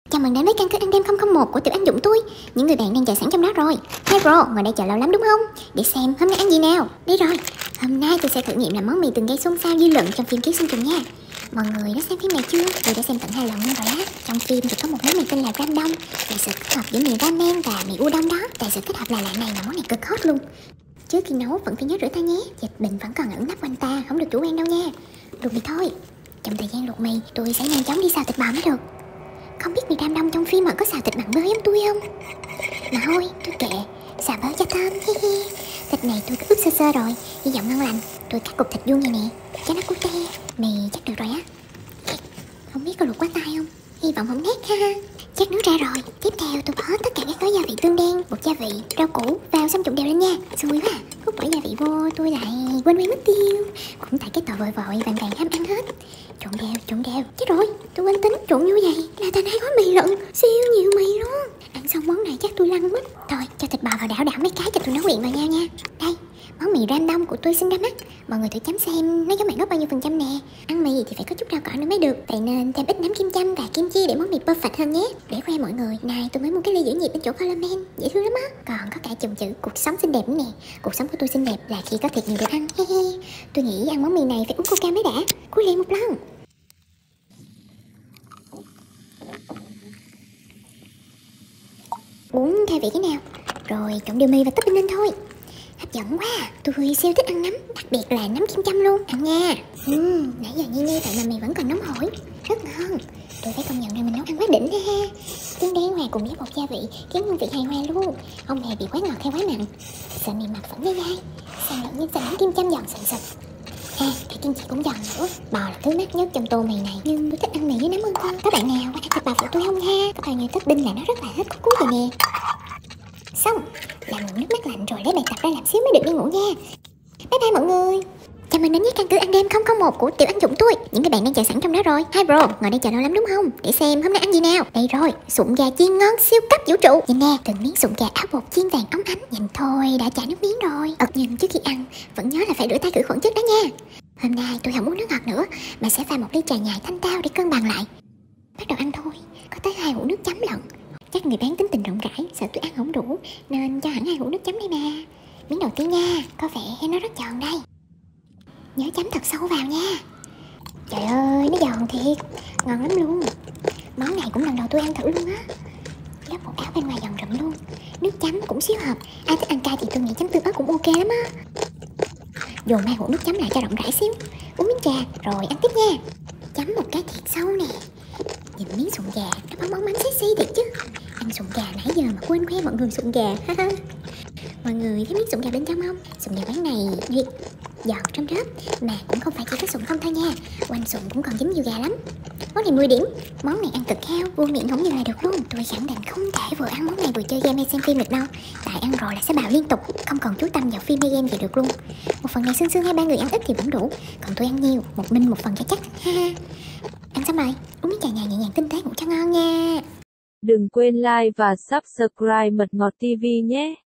Chào mừng đến với căn cứ ăn đêm 001 của Tiểu Anh Dũng tôi. Những người bạn đang chờ sẵn trong đó rồi. Hey bro, ngồi đây chờ lâu lắm đúng không? Để xem hôm nay ăn gì nào. Đi rồi. Hôm nay tôi sẽ thử nghiệm làm món mì từng gây xôn xao dư luận trong phim Ký Sinh Trùng nha. Mọi người đã xem phim này chưa? Tôi đã xem tận 2 lần luôn rồi á. Trong phim thì có một món mì tên là Ram Đông, là sự kết hợp giữa mì ramen và mì udon đó. Tại sự kết hợp là lạ này mà món này cực hot luôn. Trước khi nấu vẫn phải nhớ rửa tay nhé. Dịch bệnh vẫn còn ẩn nấp quanh ta, không được chủ quan đâu nha. Luộc mì thôi. Trong thời gian luộc mì, tôi sẽ nhanh chóng đi xào thịt bò mới được. Không biết mì Ram Đông trong phim họ có xào thịt mặn bơ giống tôi không? Mà thôi, tôi kệ, xào bơ cho thơm. Thịt này tôi đã ướp sơ sơ rồi, hy vọng ngon lành. Tôi cắt cục thịt vuông vậy nè, cho nó cute. Mì chắc được rồi á. Không biết có luộc quá tay không? Hy vọng không nét ha. Chắc nước ra rồi. Tiếp theo tôi bỏ tất cả các gói gia vị tương đen, bột gia vị, rau củ vào xong trộn đều lên nha. Xui quá, lúc bỏ gia vị vô tôi lại quên mất tiêu. Cũng tại cái tò vội vội vàng vàng ham ăn hết. Trộn đều. Chết rồi, tôi quên tính trộn như vậy là thành 2 gói mì lận, siêu nhiều mì luôn. Ăn xong món này chắc tôi lăn mất. Thôi cho thịt bò vào đảo mấy cái cho tôi nấu quyện vào nhau nha. Đây, món mì Ram Đông của tôi xin ra mắt. Mọi người thử chấm xem nó giống bạn gốc bao nhiêu % nè. Ăn mì thì phải có chút rau cỏ nữa mới được. Vậy nên thêm ít nấm kim châm và kim chi để món mì perfect hơn nhé. Để khoe mọi người, này tôi mới mua cái ly giữ nhiệt bên chỗ Parliament, dễ thương lắm á. Còn có cả chùm chữ cuộc sống xinh đẹp nữa nè. Cuộc sống của tôi xinh đẹp là khi có thịt nhiều được ăn. Tôi nghĩ ăn món mì này phải uống coca mới đã. Cúi liền một lần. Uống theo vị thế nào, rồi trộn điều mì và topping lên thôi. Hấp dẫn quá, tôi siêu thích ăn nấm, đặc biệt là nấm kim châm luôn. Ăn nha. Nãy giờ nghe vậy mà mì vẫn còn nóng hổi, rất ngon. Tôi phải công nhận là mình nấu ăn quá đỉnh ha. Tương đen hòa cùng với bột gia vị khiến hương vị hài hòa luôn, không hề bị quá ngọt hay quá mặn. Sợ mì mập vẫn dai, xào lẫn với nấm kim châm giòn sần sật. Cái kim chi cũng giòn nữa. Bò là thứ mắc nhất trong tô mì này, nhưng tôi thích ăn mì với nấm hơn cơ. Các bạn nào có ăn thịt bò phụ tôi không ha? Có bao nhiêu topping là nó rất là hết cuối vậy nè. Xong, làm nguội nước mắt lạnh rồi lấy bài tập ra làm xíu mới được đi ngủ nha. Bye bye mọi người. Chào mừng đến với căn cứ ăn đêm 001 của Tiểu Anh Dũng tôi. Những người bạn đang chờ sẵn trong đó rồi. Hi bro, ngồi đây chờ lâu lắm đúng không? Để xem hôm nay ăn gì nào. Đây rồi, sụn gà chiên ngon siêu cấp vũ trụ. Nhìn nè, từng miếng sụn gà áo bột chiên vàng óng ánh. Nhìn thôi đã chảy nước miếng rồi. Nhưng trước khi ăn, vẫn nhớ là phải rửa tay khử khuẩn trước đó nha. Hôm nay tôi không uống nước ngọt nữa, mà sẽ pha một ly trà nhài thanh tao để cân bằng lại. Bắt đầu ăn thôi, có tới 2 hũ nước chấm lận. Chắc người bán tính tình rộng rãi, sợ tôi ăn không đủ nên cho hẳn 2 hũ nước chấm đi mà. Miếng đầu tiên nha, có vẻ nó rất giòn đây. Nhớ chấm thật sâu vào nha. Trời ơi, nó giòn thiệt, ngon lắm luôn. Món này cũng lần đầu tôi ăn thử luôn á. Lớp bột áo bên ngoài giòn rụm luôn. Nước chấm cũng xíu hợp. Ai thích ăn cay thì tôi nghĩ chấm tương ớt cũng ok lắm á. Dồn 2 hũ nước chấm lại cho rộng rãi xíu. Uống miếng trà rồi ăn tiếp nha. Chấm một cái thiệt sâu nè. Nhìn miếng sụn gà nó bóng bóng sexy thiệt chứ. Ăn sụn gà nãy giờ mà quên khoe mọi người sụn gà. Mọi người thấy miếng sụn gà bên trong không? Sụn gà quán này duyệt, giòn trong rớp. Mà cũng không phải chỉ có sụn không thôi nha, quanh sụn cũng còn dính nhiều gà lắm. Món này 10 điểm. Món này ăn cực heo, vô miệng không dừng lại được luôn. Tôi khẳng định không thể vừa ăn món này vừa chơi game hay xem phim được đâu. Tại ăn rồi là sẽ bạo liên tục, không còn chú tâm vào phim hay game gì được luôn. Một phần này xương xương hay 3 người ăn ít thì vẫn đủ. Còn tôi ăn nhiều, một mình một phần cho chắc. Ăn xong rồi, uống miếng trà nhài nhẹ nhàng tinh tế ngủ cho ngon nha. Đừng quên like và subscribe Mật Ngọt TV nhé.